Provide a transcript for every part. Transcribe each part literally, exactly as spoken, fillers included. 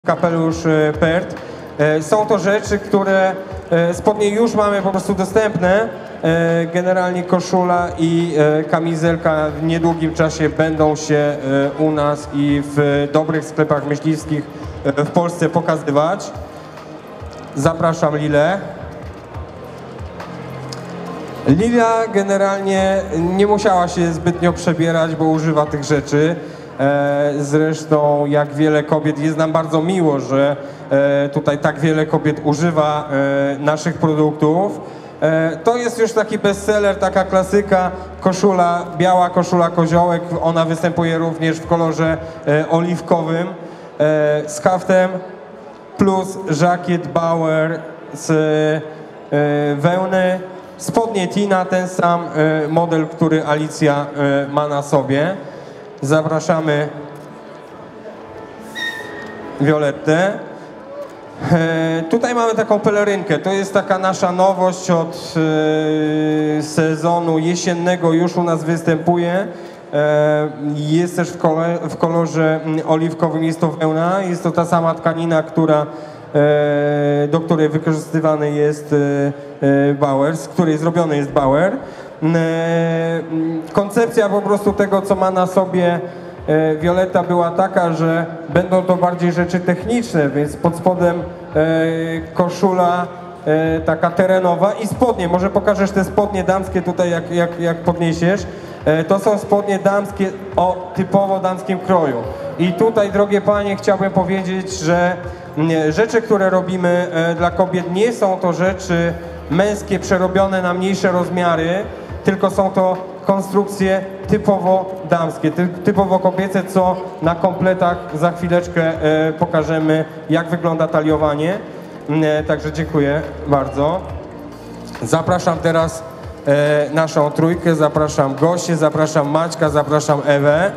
kapelusz Pert. Są to rzeczy, które spodnie już mamy po prostu dostępne. Generalnie koszula i kamizelka w niedługim czasie będą się u nas i w dobrych sklepach myśliwskich w Polsce pokazywać. Zapraszam Lilę. Lila generalnie nie musiała się zbytnio przebierać, bo używa tych rzeczy. Zresztą jak wiele kobiet, jest nam bardzo miło, że tutaj tak wiele kobiet używa naszych produktów. To jest już taki bestseller, taka klasyka, koszula, biała koszula koziołek, ona występuje również w kolorze oliwkowym z haftem, plus żakiet Bauer z wełny, spodnie Tina, ten sam model, który Alicja ma na sobie. Zapraszamy Violettę. E, tutaj mamy taką pelerynkę. To jest taka nasza nowość od e, sezonu jesiennego. Już u nas występuje. E, jest też w, kole, w kolorze oliwkowym. Jest to wełna. Jest to ta sama tkanina, która, e, do której wykorzystywany jest e, Bauer, z której zrobiony jest Bauer. Koncepcja po prostu tego, co ma na sobie Violetta, była taka, że będą to bardziej rzeczy techniczne, więc pod spodem koszula taka terenowa i spodnie. Może pokażesz te spodnie damskie tutaj, jak, jak, jak podniesiesz. To są spodnie damskie o typowo damskim kroju. I tutaj, drogie panie, chciałbym powiedzieć, że rzeczy, które robimy dla kobiet, nie są to rzeczy męskie przerobione na mniejsze rozmiary, tylko są to konstrukcje typowo damskie, ty, typowo kobiece, co na kompletach za chwileczkę e, pokażemy, jak wygląda taliowanie. E, także dziękuję bardzo. Zapraszam teraz e, naszą trójkę, zapraszam Gosię, zapraszam Maćka, zapraszam Ewę.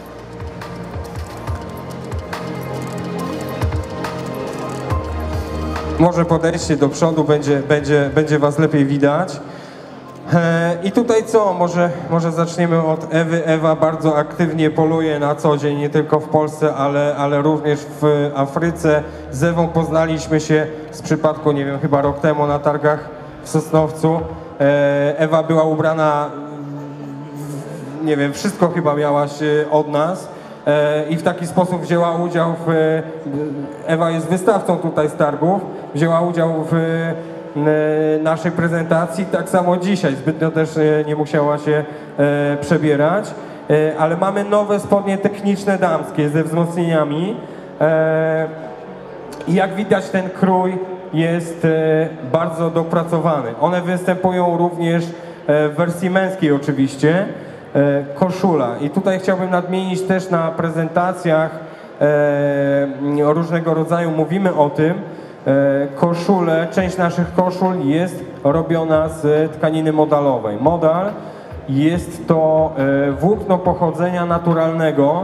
Może podejście do przodu, będzie, będzie, będzie was lepiej widać. I tutaj co? Może, może zaczniemy od Ewy. Ewa bardzo aktywnie poluje na co dzień, nie tylko w Polsce, ale, ale również w Afryce. Z Ewą poznaliśmy się z przypadku, nie wiem, chyba rok temu na targach w Sosnowcu. Ewa była ubrana, nie wiem, wszystko chyba miałaś od nas i w taki sposób wzięła udział w... Ewa jest wystawcą tutaj z targów, wzięła udział w naszej prezentacji, tak samo dzisiaj, zbytnio też nie musiała się e, przebierać, e, ale mamy nowe spodnie techniczne damskie ze wzmocnieniami e, i jak widać ten krój jest e, bardzo dopracowany. One występują również e, w wersji męskiej oczywiście, e, koszula i tutaj chciałbym nadmienić też na prezentacjach e, różnego rodzaju mówimy o tym. Koszule, część naszych koszul jest robiona z tkaniny modalowej. Modal jest to włókno pochodzenia naturalnego,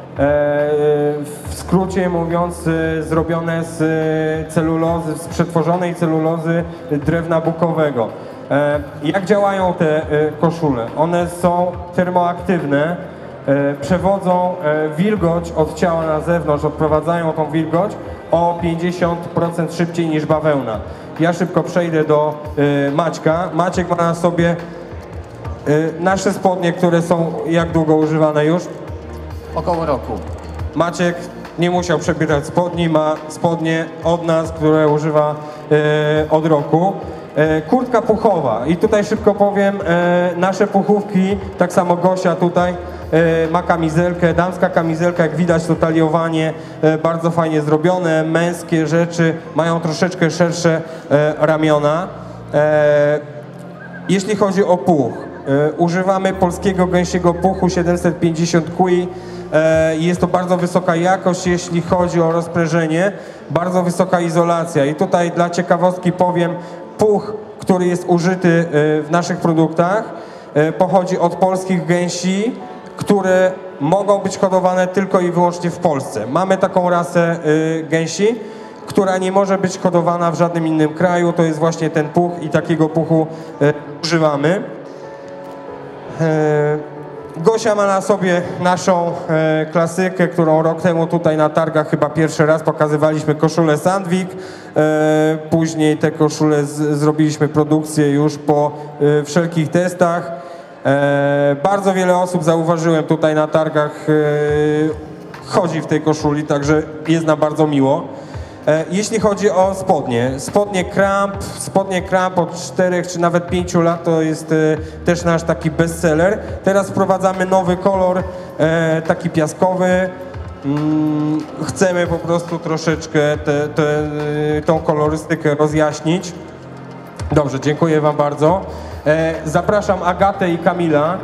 w skrócie mówiąc zrobione z celulozy, z przetworzonej celulozy drewna bukowego. Jak działają te koszule? One są termoaktywne, przewodzą wilgoć od ciała na zewnątrz, odprowadzają tą wilgoć o pięćdziesiąt procent szybciej niż bawełna. Ja szybko przejdę do y, Maćka. Maciek ma na sobie y, nasze spodnie, które są jak długo używane już? Około roku. Maciek nie musiał przebierać spodni, ma spodnie od nas, które używa y, od roku. Y, kurtka puchowa i tutaj szybko powiem, y, nasze puchówki, tak samo Gosia tutaj, ma kamizelkę, damska kamizelka, jak widać to taliowanie bardzo fajnie zrobione, męskie rzeczy mają troszeczkę szersze ramiona. Jeśli chodzi o puch, używamy polskiego gęsiego puchu siedemset pięćdziesiąt Q I. Jest to bardzo wysoka jakość, jeśli chodzi o rozprężenie, bardzo wysoka izolacja i tutaj dla ciekawostki powiem, puch, który jest użyty w naszych produktach, pochodzi od polskich gęsi, które mogą być hodowane tylko i wyłącznie w Polsce. Mamy taką rasę y, gęsi, która nie może być hodowana w żadnym innym kraju. To jest właśnie ten puch i takiego puchu y, używamy. Y, Gosia ma na sobie naszą e, klasykę, którą rok temu tutaj na targach chyba pierwszy raz pokazywaliśmy, koszulę Sandvik. E, później te koszule z, zrobiliśmy produkcję już po e, wszelkich testach. E, bardzo wiele osób zauważyłem tutaj na targach e, chodzi w tej koszuli, także jest nam bardzo miło. E, jeśli chodzi o spodnie, spodnie Cramp, spodnie Cramp od czterech czy nawet pięciu lat to jest e, też nasz taki bestseller. Teraz wprowadzamy nowy kolor, e, taki piaskowy. Mm, chcemy po prostu troszeczkę te, te, tą kolorystykę rozjaśnić. Dobrze, dziękuję wam bardzo. E, zapraszam Agatę i Kamila.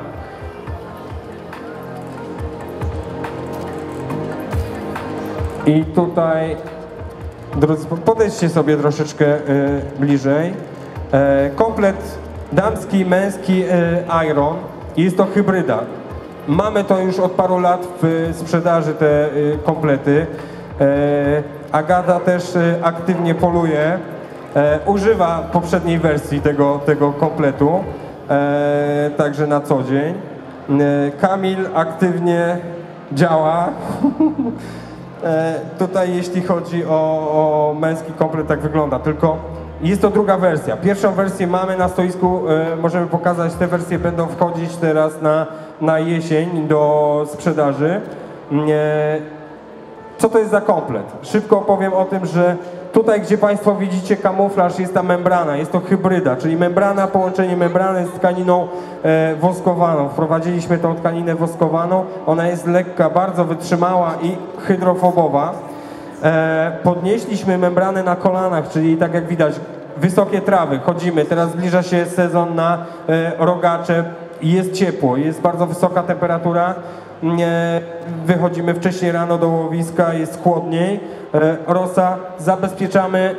I tutaj, drodzy, podejdźcie sobie troszeczkę e, bliżej. E, komplet damski, męski e, Iron. Jest to hybryda. Mamy to już od paru lat w sprzedaży, te e, komplety. E, Agata też e, aktywnie poluje. E, używa poprzedniej wersji tego, tego kompletu, e, także na co dzień. E, Kamil aktywnie działa. e, tutaj jeśli chodzi o, o męski komplet, tak wygląda, tylko jest to druga wersja. Pierwszą wersję mamy na stoisku, e, możemy pokazać, te wersje będą wchodzić teraz na, na jesień do sprzedaży. E, co to jest za komplet? Szybko opowiem o tym, że tutaj, gdzie Państwo widzicie kamuflaż, jest ta membrana, jest to hybryda, czyli membrana, połączenie membrany z tkaniną e, woskowaną. Wprowadziliśmy tą tkaninę woskowaną, ona jest lekka, bardzo wytrzymała i hydrofobowa. E, podnieśliśmy membrany na kolanach, czyli tak jak widać, wysokie trawy, chodzimy, teraz zbliża się sezon na e, rogacze, jest ciepło, jest bardzo wysoka temperatura. Wychodzimy wcześniej rano do łowiska, jest chłodniej. Rosa, zabezpieczamy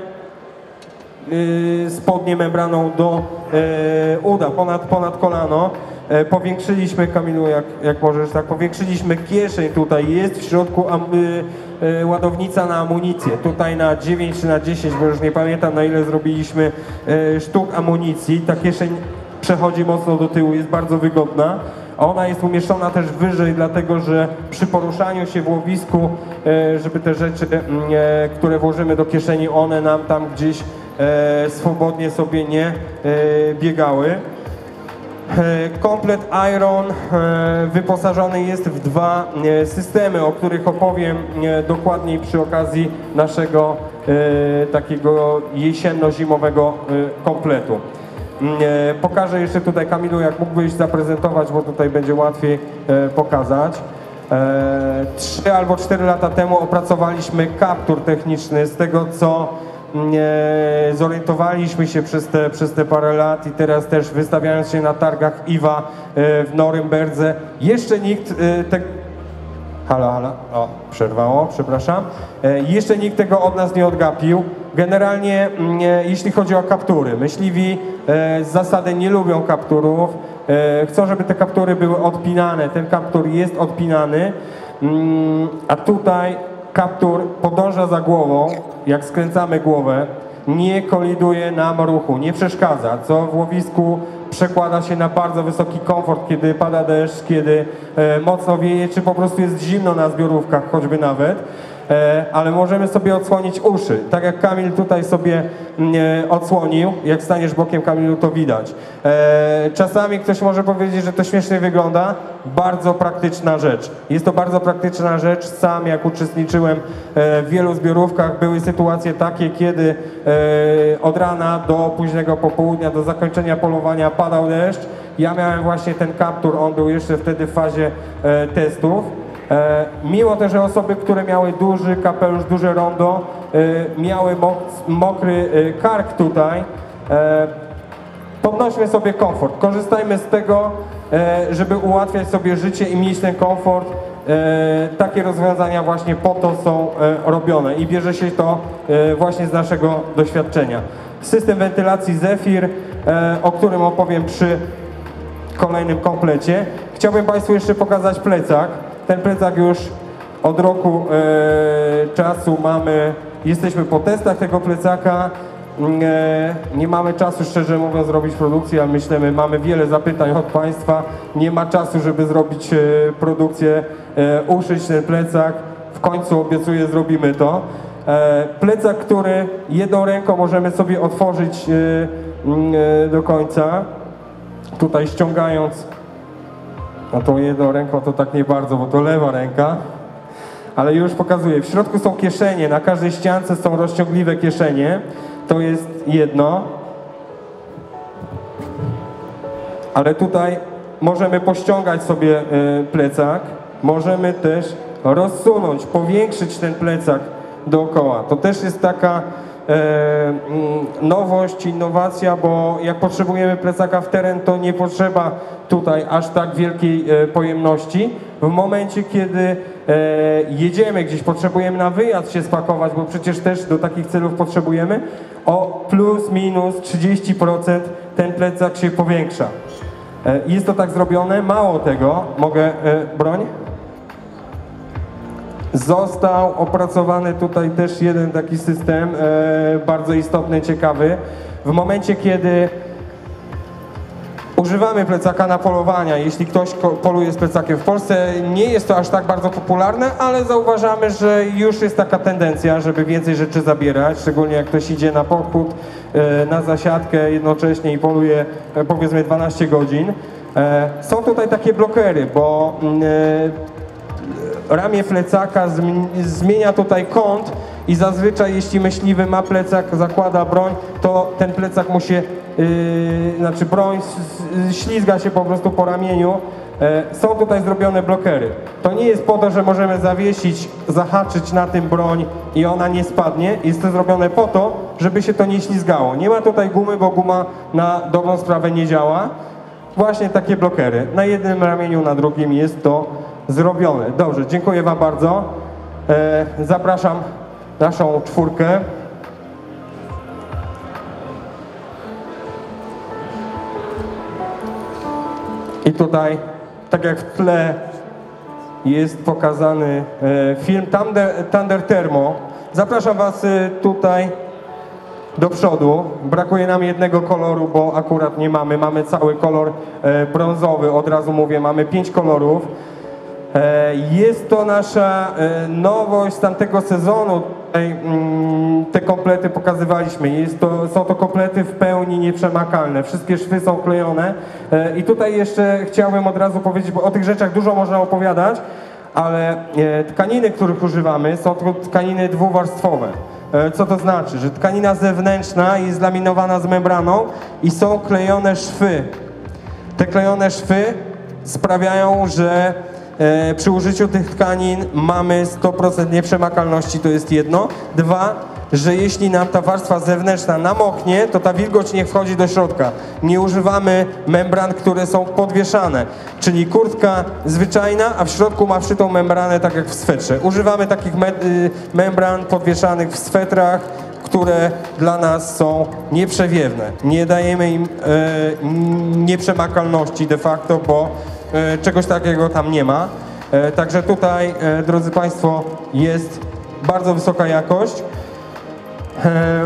spodnie membraną do uda, ponad, ponad kolano. Powiększyliśmy, Kamilu, jak, jak możesz, tak, powiększyliśmy kieszeń tutaj, jest w środku am, ładownica na amunicję. Tutaj na dziewięć czy na dziesięć, bo już nie pamiętam, na ile zrobiliśmy sztuk amunicji. Ta kieszeń przechodzi mocno do tyłu, jest bardzo wygodna. Ona jest umieszczona też wyżej, dlatego że przy poruszaniu się w łowisku, żeby te rzeczy, które włożymy do kieszeni, one nam tam gdzieś swobodnie sobie nie biegały. Komplet Iron wyposażony jest w dwa systemy, o których opowiem dokładniej przy okazji naszego takiego jesienno-zimowego kompletu. Pokażę jeszcze tutaj, Kamilu, jak mógłbyś zaprezentować, bo tutaj będzie łatwiej pokazać. Trzy albo cztery lata temu opracowaliśmy kaptur techniczny z tego, co zorientowaliśmy się przez te, przez te parę lat i teraz też wystawiając się na targach I W A w Norymberdze, jeszcze nikt te... Halo, halo, o, przerwało, przepraszam. Jeszcze nikt tego od nas nie odgapił. Generalnie jeśli chodzi o kaptury, myśliwi z zasady nie lubią kapturów, chcą, żeby te kaptury były odpinane. Ten kaptur jest odpinany, a tutaj kaptur podąża za głową, jak skręcamy głowę, nie koliduje nam ruchu, nie przeszkadza, co w łowisku przekłada się na bardzo wysoki komfort, kiedy pada deszcz, kiedy e, mocno wieje, czy po prostu jest zimno na zbiorówkach, choćby nawet. E, ale możemy sobie odsłonić uszy. Tak jak Kamil tutaj sobie e, odsłonił, jak staniesz bokiem, Kamilu, to widać. E, czasami ktoś może powiedzieć, że to śmiesznie wygląda. Bardzo praktyczna rzecz. Jest to bardzo praktyczna rzecz. Sam jak uczestniczyłem e, w wielu zbiorówkach, były sytuacje takie, kiedy e, od rana do późnego popołudnia, do zakończenia polowania padał deszcz. Ja miałem właśnie ten kaptur, on był jeszcze wtedy w fazie e, testów. E, mimo też, że osoby, które miały duży kapelusz, duże rondo, e, miały mok mokry e, kark tutaj, e, podnośmy sobie komfort. Korzystajmy z tego, e, żeby ułatwiać sobie życie i mieć ten komfort. E, takie rozwiązania właśnie po to są e, robione i bierze się to e, właśnie z naszego doświadczenia. System wentylacji Zephyr, e, o którym opowiem przy kolejnym komplecie. Chciałbym Państwu jeszcze pokazać plecak. Ten plecak już od roku e, czasu mamy, jesteśmy po testach tego plecaka. E, nie mamy czasu, szczerze mówiąc, zrobić produkcji, ale myślimy, mamy wiele zapytań od Państwa. Nie ma czasu, żeby zrobić e, produkcję, e, uszyć ten plecak. W końcu obiecuję, zrobimy to. E, plecak, który jedną ręką możemy sobie otworzyć e, e, do końca. Tutaj ściągając, no tą jedną ręką to tak nie bardzo, bo to lewa ręka. Ale już pokazuję, w środku są kieszenie, na każdej ściance są rozciągliwe kieszenie. To jest jedno, ale tutaj możemy pościągać sobie plecak, możemy też rozsunąć, powiększyć ten plecak dookoła. To też jest taka e, nowość, innowacja, bo jak potrzebujemy plecaka w teren, to nie potrzeba tutaj aż tak wielkiej e, pojemności. W momencie, kiedy e, jedziemy gdzieś, potrzebujemy na wyjazd się spakować, bo przecież też do takich celów potrzebujemy, o plus minus trzydzieści procent ten plecak się powiększa. E, jest to tak zrobione, mało tego, mogę e, broń? Został opracowany tutaj też jeden taki system, e, bardzo istotny, ciekawy. W momencie, kiedy używamy plecaka na polowania, jeśli ktoś poluje z plecakiem w Polsce, nie jest to aż tak bardzo popularne, ale zauważamy, że już jest taka tendencja, żeby więcej rzeczy zabierać, szczególnie jak ktoś idzie na pochód, e, na zasiadkę jednocześnie i poluje e, powiedzmy dwanaście godzin. E, są tutaj takie blokery, bo e, ramię plecaka zmienia tutaj kąt i zazwyczaj jeśli myśliwy ma plecak, zakłada broń, to ten plecak mu się, yy, znaczy broń ślizga się po prostu po ramieniu. E, są tutaj zrobione blokery. To nie jest po to, że możemy zawiesić, zahaczyć na tym broń i ona nie spadnie. Jest to zrobione po to, żeby się to nie ślizgało. Nie ma tutaj gumy, bo guma na dobrą sprawę nie działa. Właśnie takie blokery. Na jednym ramieniu, na drugim jest to zrobione. Dobrze, dziękuję Wam bardzo. E, zapraszam naszą czwórkę. I tutaj, tak jak w tle jest pokazany e, film Thunder, Thunder Thermo. Zapraszam Was e, tutaj do przodu. Brakuje nam jednego koloru, bo akurat nie mamy. Mamy cały kolor e, brązowy. Od razu mówię, mamy pięć kolorów. Jest to nasza nowość z tamtego sezonu. Te komplety pokazywaliśmy. Jest to, są to komplety w pełni nieprzemakalne. Wszystkie szwy są klejone. I tutaj jeszcze chciałbym od razu powiedzieć, bo o tych rzeczach dużo można opowiadać, ale tkaniny, których używamy, są to tkaniny dwuwarstwowe. Co to znaczy? Że tkanina zewnętrzna jest laminowana z membraną i są klejone szwy. Te klejone szwy sprawiają, że E, przy użyciu tych tkanin mamy sto procent nieprzemakalności, to jest jedno. Dwa, że jeśli nam ta warstwa zewnętrzna namoknie, to ta wilgoć nie wchodzi do środka. Nie używamy membran, które są podwieszane, czyli kurtka zwyczajna, a w środku ma wszytą membranę, tak jak w swetrze. Używamy takich me membran podwieszanych w swetrach, które dla nas są nieprzewiewne. Nie dajemy im e, nieprzemakalności de facto, bo e, czegoś takiego tam nie ma. E, także tutaj, e, drodzy Państwo, jest bardzo wysoka jakość. E,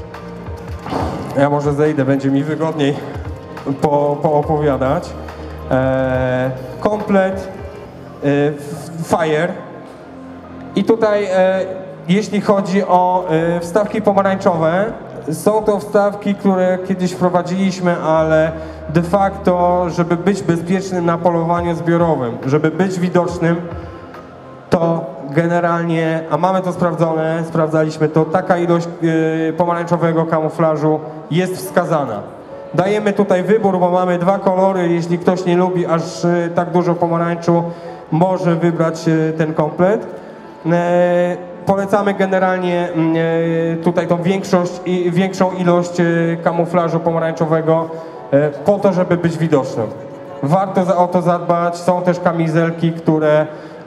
ja może zejdę, będzie mi wygodniej po, poopowiadać. E, komplet e, Fire. I tutaj e, jeśli chodzi o y, wstawki pomarańczowe, są to wstawki, które kiedyś wprowadziliśmy, ale de facto, żeby być bezpiecznym na polowaniu zbiorowym, żeby być widocznym, to generalnie, a mamy to sprawdzone, sprawdzaliśmy to, taka ilość y, pomarańczowego kamuflażu jest wskazana. Dajemy tutaj wybór, bo mamy dwa kolory, jeśli ktoś nie lubi aż y, tak dużo pomarańczu, może wybrać y, ten komplet. E, Polecamy generalnie tutaj tą większość i większą ilość kamuflażu pomarańczowego po to, żeby być widocznym. Warto o to zadbać. Są też kamizelki, które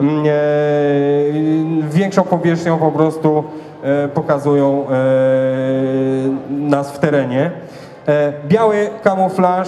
większą powierzchnią po prostu pokazują nas w terenie. Biały kamuflaż,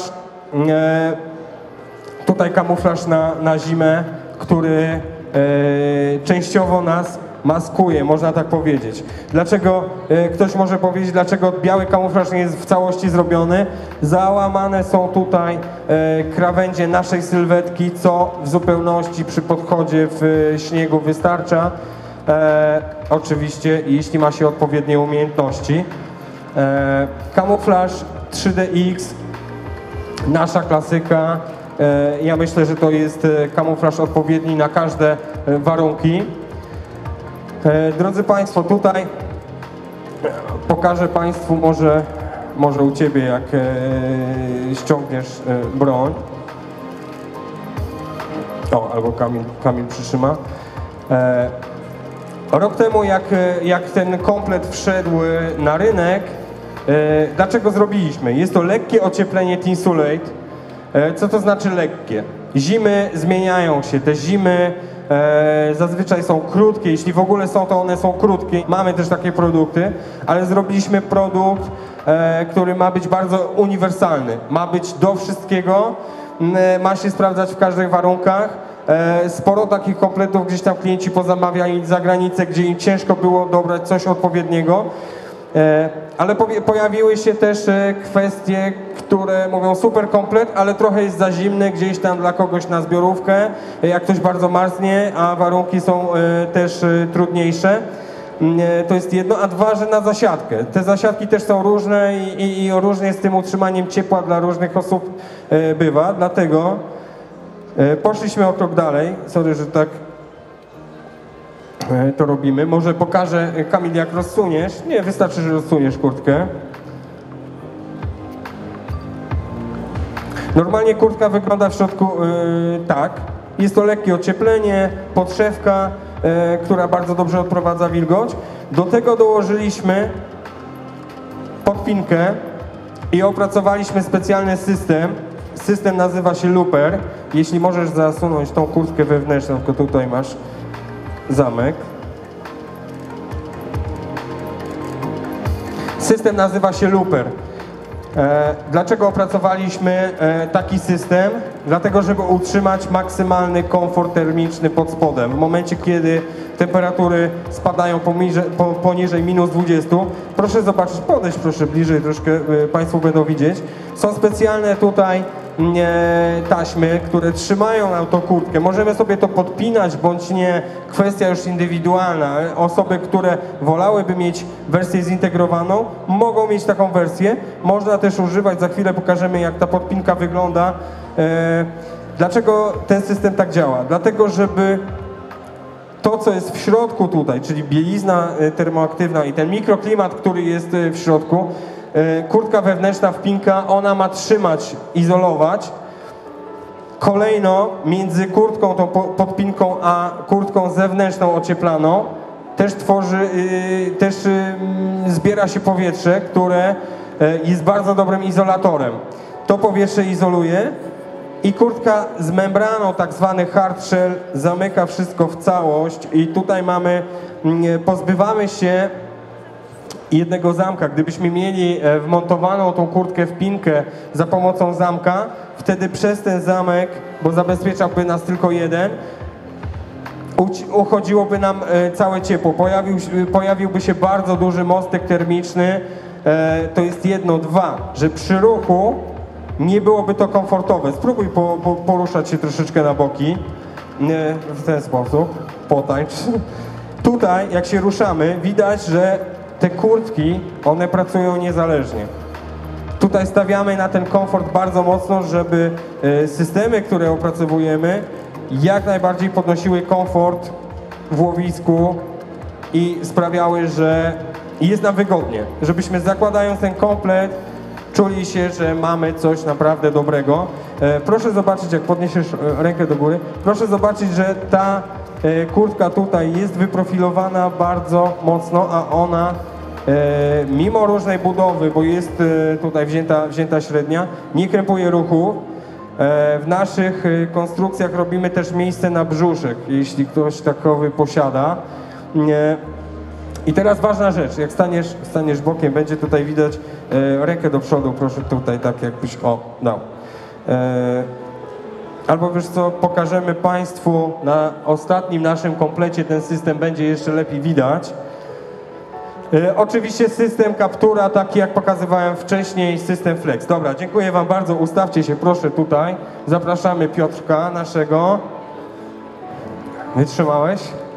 tutaj kamuflaż na, na zimę, który częściowo nas maskuje, można tak powiedzieć. Dlaczego, e, ktoś może powiedzieć, dlaczego biały kamuflaż nie jest w całości zrobiony? Załamane są tutaj e, krawędzie naszej sylwetki, co w zupełności przy podchodzie w e, śniegu wystarcza. E, oczywiście, jeśli ma się odpowiednie umiejętności. E, kamuflaż trzy D X, nasza klasyka. E, ja myślę, że to jest e, kamuflaż odpowiedni na każde e, warunki. E, drodzy Państwo, tutaj pokażę Państwu może, może u Ciebie, jak e, ściągniesz e, broń. O, albo Kamil, Kamil przytrzyma. E, rok temu, jak, jak ten komplet wszedł na rynek, e, dlaczego zrobiliśmy? Jest to lekkie ocieplenie Tinsulate. E, co to znaczy lekkie? Zimy zmieniają się, te zimy e, zazwyczaj są krótkie, jeśli w ogóle są, to one są krótkie. Mamy też takie produkty, ale zrobiliśmy produkt, e, który ma być bardzo uniwersalny. Ma być do wszystkiego, m, ma się sprawdzać w każdych warunkach. E, sporo takich kompletów gdzieś tam klienci pozamawiali za granicę, gdzie im ciężko było dobrać coś odpowiedniego. E, ale powie, pojawiły się też e, kwestie, które mówią super komplet, ale trochę jest za zimny gdzieś tam dla kogoś na zbiorówkę, e, jak ktoś bardzo marznie, a warunki są e, też e, trudniejsze. E, to jest jedno, a dwa, że na zasiadkę. Te zasiadki też są różne i, i, i różnie z tym utrzymaniem ciepła dla różnych osób e, bywa, dlatego e, poszliśmy o krok dalej. Sorry, że tak to robimy. Może pokażę, Kamil, jak rozsuniesz. Nie, wystarczy, że rozsuniesz kurtkę. Normalnie kurtka wygląda w środku yy, tak. Jest to lekkie ocieplenie, podszewka, yy, która bardzo dobrze odprowadza wilgoć. Do tego dołożyliśmy podpinkę i opracowaliśmy specjalny system. System nazywa się Looper. Jeśli możesz zasunąć tą kurtkę wewnętrzną, tylko tutaj masz zamek. System nazywa się Looper. E, dlaczego opracowaliśmy e, taki system? Dlatego, żeby utrzymać maksymalny komfort termiczny pod spodem. W momencie, kiedy temperatury spadają poniżej, po, poniżej minus dwudziestu, proszę zobaczyć, podejść proszę bliżej, troszkę e, Państwo będą widzieć. Są specjalne tutaj e, taśmy, które trzymają nam tą kurtkę. Możemy sobie to podpinać, bądź nie, kwestia już indywidualna. Osoby, które wolałyby mieć wersję zintegrowaną, mogą mieć taką wersję. Można też używać, za chwilę pokażemy, jak ta podpinka wygląda. E, dlaczego ten system tak działa? Dlatego, żeby to, co jest w środku tutaj, czyli bielizna termoaktywna i ten mikroklimat, który jest w środku, kurtka wewnętrzna, wpinka, ona ma trzymać, izolować. Kolejno między kurtką, tą podpinką, a kurtką zewnętrzną ocieplaną też tworzy, też zbiera się powietrze, które jest bardzo dobrym izolatorem. To powietrze izoluje i kurtka z membraną, tak zwany hard shell, zamyka wszystko w całość i tutaj mamy, pozbywamy się jednego zamka. Gdybyśmy mieli wmontowaną tą kurtkę w pinkę za pomocą zamka, wtedy przez ten zamek, bo zabezpieczałby nas tylko jeden, uchodziłoby nam całe ciepło. Pojawił, pojawiłby się bardzo duży mostek termiczny. To jest jedno. Dwa, że przy ruchu nie byłoby to komfortowe. Spróbuj po, po, poruszać się troszeczkę na boki. Nie, w ten sposób. Potańcz. Tutaj, jak się ruszamy, widać, że te kurtki, one pracują niezależnie. Tutaj stawiamy na ten komfort bardzo mocno, żeby systemy, które opracowujemy, jak najbardziej podnosiły komfort w łowisku i sprawiały, że jest nam wygodnie. Żebyśmy, zakładając ten komplet, czuli się, że mamy coś naprawdę dobrego. E, proszę zobaczyć, jak podniesiesz rękę do góry, proszę zobaczyć, że ta e, kurtka tutaj jest wyprofilowana bardzo mocno, a ona e, mimo różnej budowy, bo jest e, tutaj wzięta, wzięta średnia, nie krępuje ruchu. E, w naszych e, konstrukcjach robimy też miejsce na brzuszek, jeśli ktoś takowy posiada. E, I teraz ważna rzecz, jak staniesz, staniesz bokiem, będzie tutaj widać e, rękę do przodu, proszę tutaj, tak jakbyś, o, dał. E, albo wiesz co, pokażemy Państwu na ostatnim naszym komplecie, ten system będzie jeszcze lepiej widać. E, oczywiście system kaptura, taki jak pokazywałem wcześniej, system Flex. Dobra, dziękuję Wam bardzo, ustawcie się proszę tutaj. Zapraszamy Piotrka naszego. Wytrzymałeś?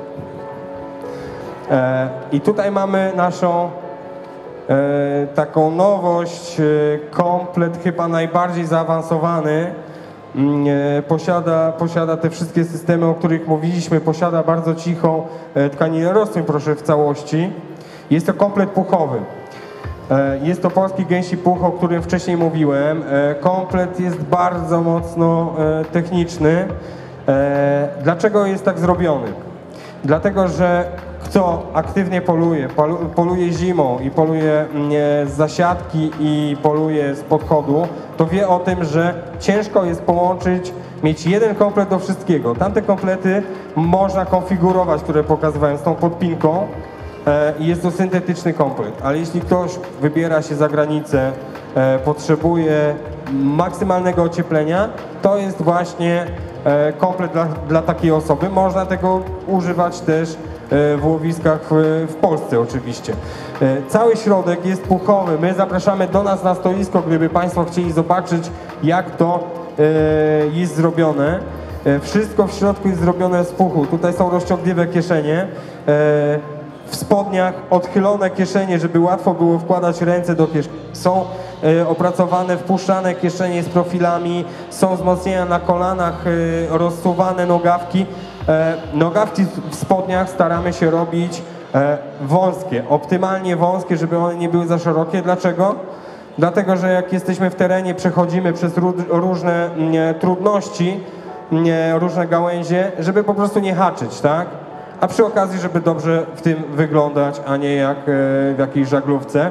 E, I tutaj mamy naszą e, taką nowość, e, komplet chyba najbardziej zaawansowany. E, posiada, posiada te wszystkie systemy, o których mówiliśmy, posiada bardzo cichą e, tkaninę roztwór, proszę, w całości. Jest to komplet puchowy. E, jest to polski gęsi puch, o którym wcześniej mówiłem. E, komplet jest bardzo mocno e, techniczny. E, dlaczego jest tak zrobiony? Dlatego, że kto aktywnie poluje, polu, poluje zimą i poluje z zasiadki i poluje z podchodu, to wie o tym, że ciężko jest połączyć, mieć jeden komplet do wszystkiego. Tamte komplety można konfigurować, które pokazywałem z tą podpinką e, i jest to syntetyczny komplet, ale jeśli ktoś wybiera się za granicę, e, potrzebuje maksymalnego ocieplenia, to jest właśnie e, komplet dla, dla takiej osoby. Można tego używać też w łowiskach w Polsce oczywiście. Cały środek jest puchowy. My zapraszamy do nas na stoisko, gdyby Państwo chcieli zobaczyć, jak to jest zrobione. Wszystko w środku jest zrobione z puchu. Tutaj są rozciągliwe kieszenie. W spodniach odchylone kieszenie, żeby łatwo było wkładać ręce do kieszeni. Są opracowane, wpuszczane kieszenie z profilami, są wzmocnienia na kolanach, rozsuwane nogawki. Nogawki w spodniach staramy się robić wąskie, optymalnie wąskie, żeby one nie były za szerokie. Dlaczego? Dlatego, że jak jesteśmy w terenie, przechodzimy przez różne trudności, różne gałęzie, żeby po prostu nie haczyć, tak? A przy okazji, żeby dobrze w tym wyglądać, a nie jak w jakiejś żaglówce.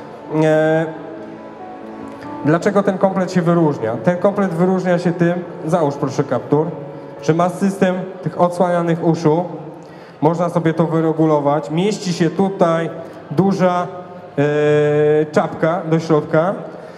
Dlaczego ten komplet się wyróżnia? Ten komplet wyróżnia się tym, załóż proszę kaptur, że ma system tych odsłanianych uszu. Można sobie to wyregulować. Mieści się tutaj duża e, czapka do środka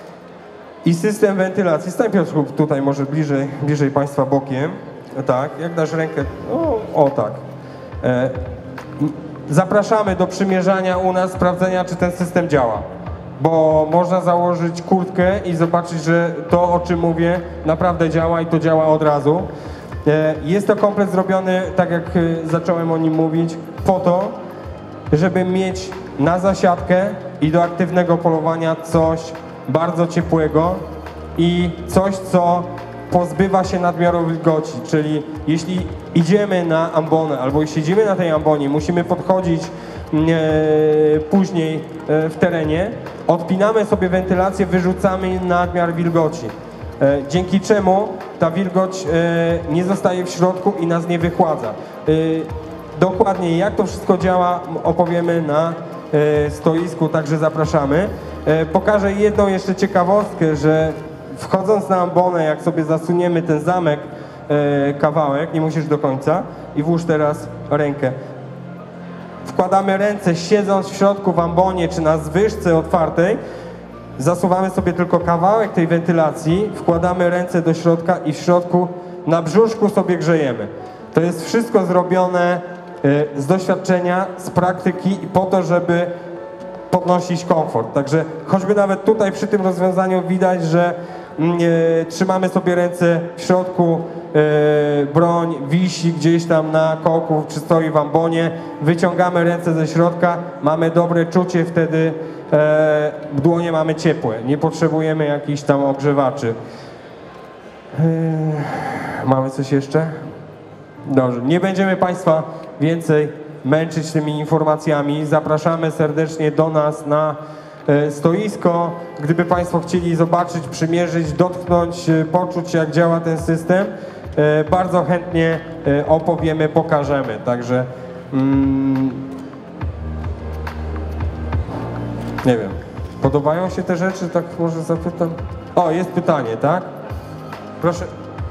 i system wentylacji. Stań Piotrku tutaj może bliżej, bliżej Państwa bokiem. Tak, jak dasz rękę, o, o tak. E, zapraszamy do przymierzania u nas, sprawdzenia, czy ten system działa. Bo można założyć kurtkę i zobaczyć, że to, o czym mówię, naprawdę działa i to działa od razu. Jest to komplet zrobiony, tak jak zacząłem o nim mówić, po to, żeby mieć na zasiadkę i do aktywnego polowania coś bardzo ciepłego i coś, co pozbywa się nadmiaru wilgoci, czyli jeśli idziemy na ambonę albo siedzimy na tej ambonie, musimy podchodzić e, później e, w terenie, odpinamy sobie wentylację, wyrzucamy nadmiar wilgoci. E, dzięki czemu ta wilgoć e, nie zostaje w środku i nas nie wychładza. E, dokładnie jak to wszystko działa, opowiemy na e, stoisku, także zapraszamy. E, pokażę jedną jeszcze ciekawostkę, że wchodząc na ambonę, jak sobie zasuniemy ten zamek e, kawałek, nie musisz do końca, i włóż teraz rękę. Wkładamy ręce siedząc w środku w ambonie czy na zwyżce otwartej, zasuwamy sobie tylko kawałek tej wentylacji, wkładamy ręce do środka i w środku na brzuszku sobie grzejemy. To jest wszystko zrobione z doświadczenia, z praktyki i po to, żeby podnosić komfort. Także choćby nawet tutaj przy tym rozwiązaniu widać, że e, trzymamy sobie ręce w środku, e, broń wisi gdzieś tam na kołku, czy stoi w ambonie, wyciągamy ręce ze środka, mamy dobre czucie, wtedy e, dłonie mamy ciepłe, nie potrzebujemy jakichś tam ogrzewaczy. E, mamy coś jeszcze? Dobrze, nie będziemy Państwa więcej męczyć tymi informacjami. Zapraszamy serdecznie do nas na stoisko. Gdyby Państwo chcieli zobaczyć, przymierzyć, dotknąć, poczuć, jak działa ten system, bardzo chętnie opowiemy, pokażemy. Także mm, nie wiem, podobają się te rzeczy? Tak może zapytam. O, jest pytanie, tak? Proszę.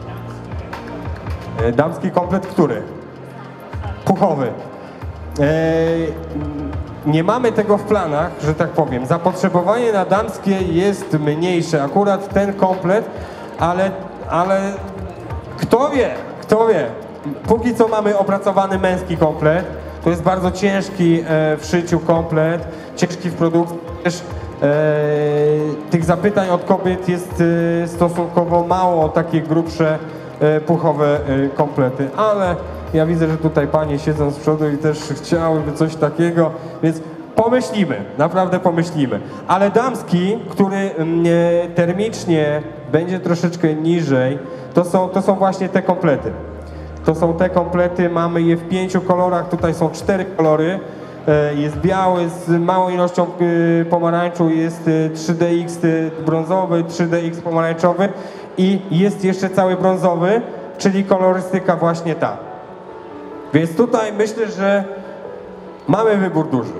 Damski komplet który? Puchowy. Eee, nie mamy tego w planach, że tak powiem. Zapotrzebowanie na damskie jest mniejsze. Akurat ten komplet, ale, ale Kto wie, kto wie. Póki co mamy opracowany męski komplet. To jest bardzo ciężki e, w szyciu komplet, ciężki w produkcji. Też e, tych zapytań od kobiet jest e, stosunkowo mało, takie grubsze, e, puchowe e, komplety. Ale ja widzę, że tutaj panie siedzą z przodu i też chciałyby coś takiego, więc pomyślimy, naprawdę pomyślimy. Ale damski, który e, termicznie będzie troszeczkę niżej, to są, to są właśnie te komplety. To są te komplety, mamy je w pięciu kolorach, tutaj są cztery kolory. Jest biały z małą ilością pomarańczu, jest trzy D X brązowy, trzy D X pomarańczowy i jest jeszcze cały brązowy, czyli kolorystyka właśnie ta. Więc tutaj myślę, że mamy wybór duży.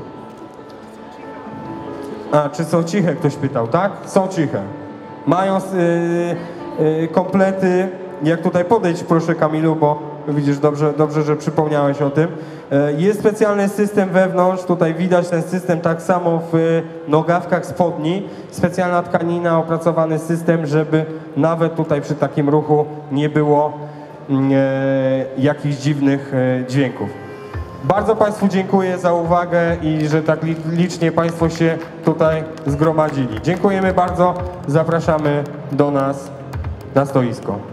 A, czy są ciche? Ktoś pytał, tak? Są ciche. Mają yy, yy, komplety, jak tutaj podejdź proszę Kamilu, bo widzisz, dobrze, dobrze, że przypomniałeś o tym. Jest specjalny system wewnątrz, tutaj widać ten system tak samo w nogawkach spodni. Specjalna tkanina, opracowany system, żeby nawet tutaj przy takim ruchu nie było e, jakichś dziwnych e, dźwięków. Bardzo Państwu dziękuję za uwagę i że tak licznie Państwo się tutaj zgromadzili. Dziękujemy bardzo, zapraszamy do nas na stoisko.